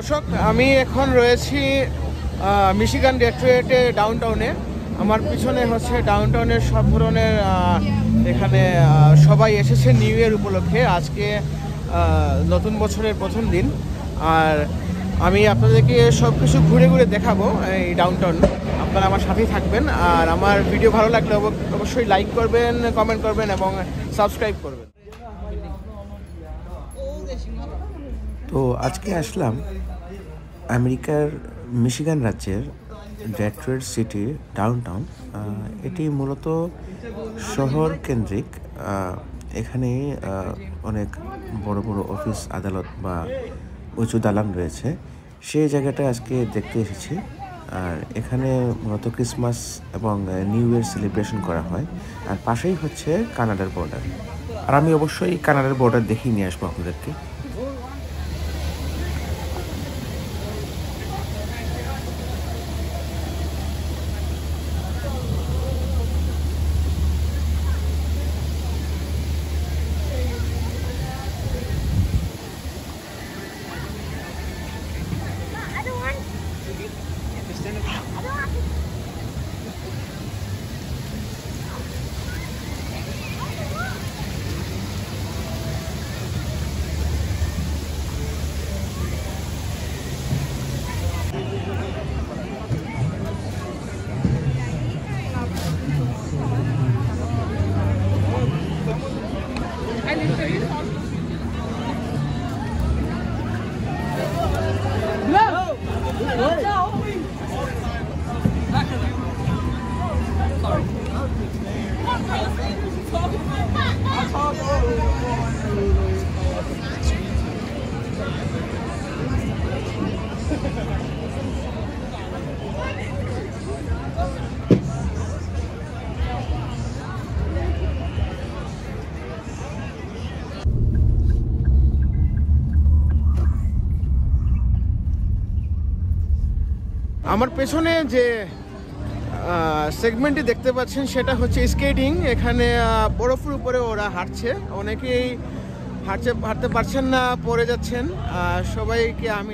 দর্শক, আমি এখন রয়েছি মিশিগান ডেট্রয়েটে ডাউনটাউনে। আমার পিছনে হচ্ছে ডাউনটাউনের সব ধরনের এখানে সবাই এসেছে নিউ ইয়ার উপলক্ষে। আজকে নতুন বছরের প্রথম দিন, আর আমি আপনাদেরকে সব কিছু ঘুরে ঘুরে দেখাবো এই ডাউনটাউন। আপনারা আমার সাথেই থাকবেন, আর আমার ভিডিও ভালো লাগলে অবশ্যই লাইক করবেন, কমেন্ট করবেন এবং সাবস্ক্রাইব করবেন। তো আজকে আসলাম আমেরিকার মিশিগান রাজ্যের ডেট্রয়েট সিটি ডাউনটাউন। এটি মূলত শহর কেন্দ্রিক। এখানে অনেক বড় বড় অফিস আদালত বা উঁচু দালান রয়েছে। সেই জায়গাটা আজকে দেখতে এসেছি। আর এখানে মূলত ক্রিসমাস এবং নিউ ইয়ার সেলিব্রেশন করা হয়। আর পাশেই হচ্ছে কানাডার বর্ডার। আর আমি অবশ্যই কানাডার বর্ডার দেখিয়ে নিয়ে আসবো আপনাদেরকে। আমার পেছনে যে সেগমেন্টটি দেখতে পাচ্ছেন সেটা হচ্ছে স্কেটিং। এখানে বরফের উপরে ওরা হাঁটছে। অনেকেই হাঁটতে পারছেন না, পড়ে যাচ্ছেন। সবাইকে আমি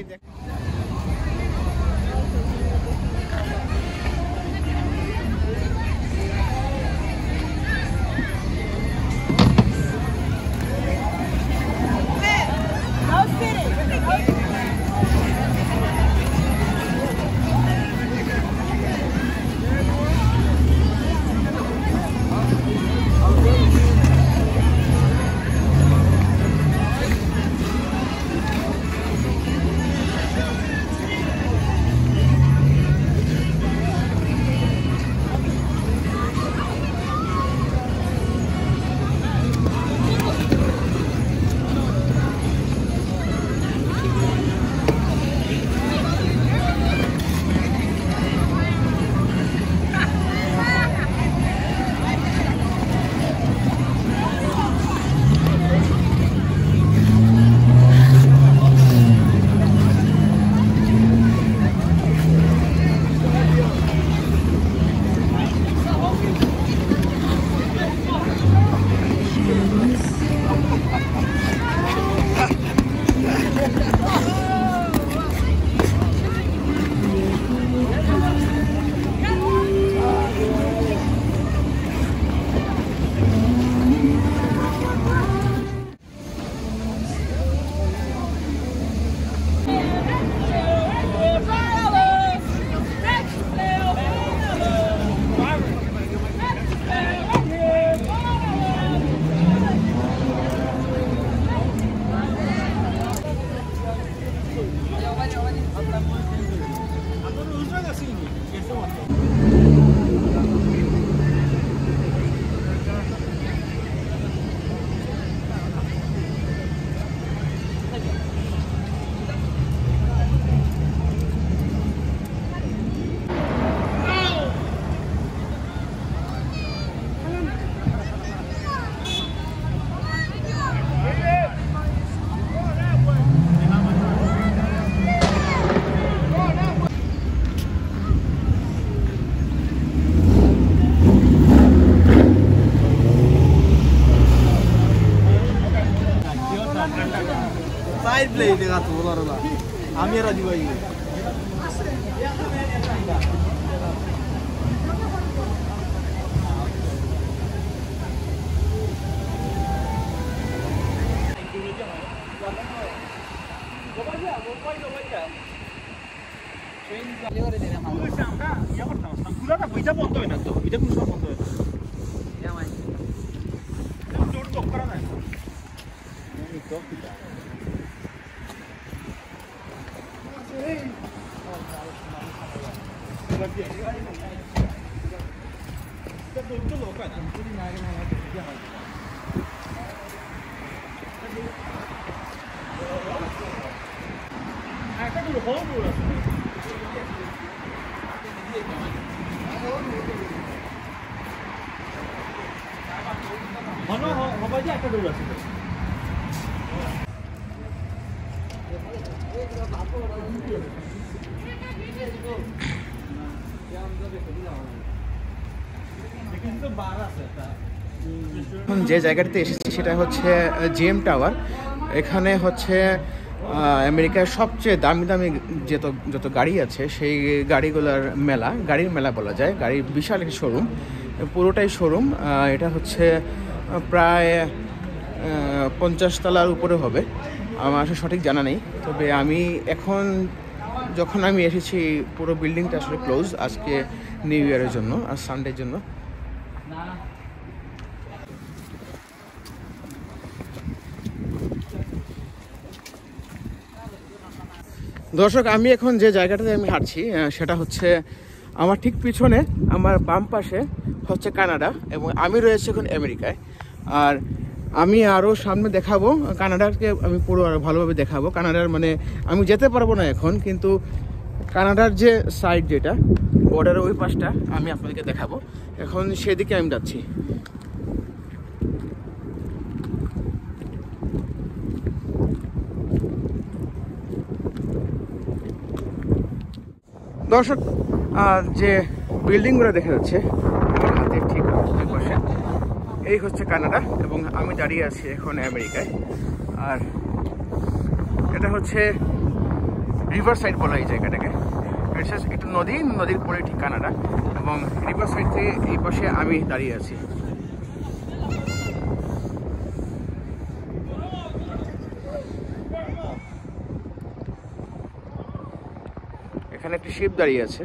Side play dia tu, bola bola. আমি আর রাজু ভাই যে জায়গাটাতে এসেছি সেটা হচ্ছে জিএম টাওয়ার। এখানে হচ্ছে আমেরিকার সবচেয়ে দামি দামি যত গাড়ি আছে সেই গাড়িগুলোর মেলা, গাড়ির মেলা বলা যায়। গাড়ির বিশাল একটি শোরুম, পুরোটাই শোরুম। এটা হচ্ছে প্রায় 50 তলার উপরে হবে, আমার আসলে সঠিক জানা নেই। তবে আমি যখন আমি এসেছি পুরো বিল্ডিংটা আসলে ক্লোজ আজকে নিউ ইয়ারের জন্য আর সানডের জন্য। দর্শক, আমি এখন যে জায়গাটাতে আমি হাঁটছি সেটা হচ্ছে আমার ঠিক পিছনে, আমার বাম পাশে হচ্ছে কানাডা এবং আমি রয়েছি এখন আমেরিকায়। আর আমি আরও সামনে দেখাবো কানাডাকে, আমি পুরো আরও ভালোভাবে দেখাবো কানাডার, মানে আমি যেতে পারবো না এখন, কিন্তু কানাডার যে সাইড যেটা বর্ডারের ওই পাশটা আমি আপনাদেরকে দেখাবো। এখন সেদিকে আমি যাচ্ছি। দর্শক, যে বিল্ডিংগুলো দেখা যাচ্ছে আমার হাতের ঠিক পাশে, এই হচ্ছে কানাডা এবং আমি দাঁড়িয়ে আছি এখন আমেরিকায়। আর এটা হচ্ছে রিভার সাইড বলা এই জায়গাটাকে। একটু নদীর পরে ঠিক কানাডা এবং রিভার সাইড থেকে এই পাশে আমি দাঁড়িয়ে আছি। এখানে একটি শিপ দাঁড়িয়ে আছে।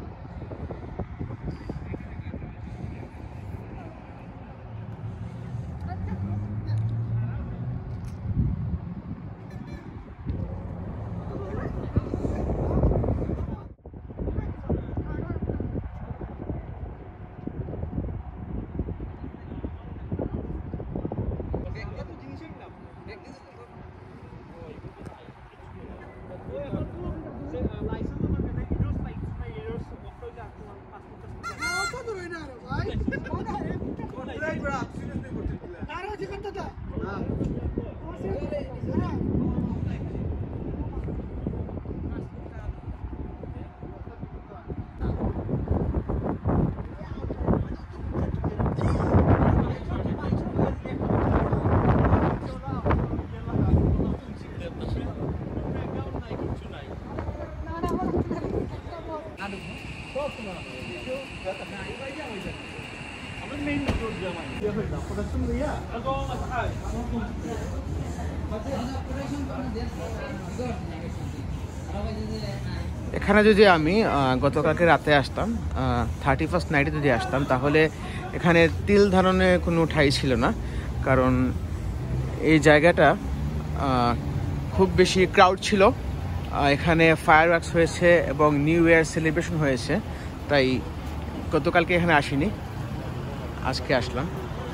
এখানে যদি আমি গতকালকে রাতে আসতাম, 31st নাইটে যদি আসতাম, তাহলে এখানে তিল ধারণের কোনো ঠাঁই ছিল না, কারণ এই জায়গাটা খুব বেশি ক্রাউড ছিল। এখানে ফায়ারওয়ার্কস হয়েছে এবং নিউ ইয়ার সেলিব্রেশন হয়েছে, তাই গতকালকে এখানে আসিনি, আজকে আসলাম।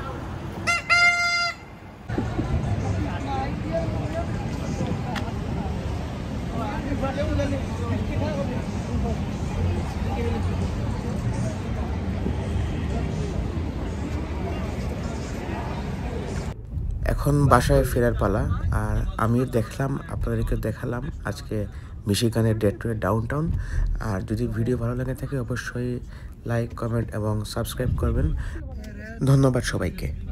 এখন বাসায় ফেরার পালা। আর আমি আপনাদেরকে দেখালাম আজকে মিশিগানের ডেট্রয়েট ডাউনটাউন। আর যদি ভিডিও ভালো লাগে থাকে অবশ্যই লাইক, কমেন্ট এবং সাবস্ক্রাইব করবেন। ধন্যবাদ সবাইকে।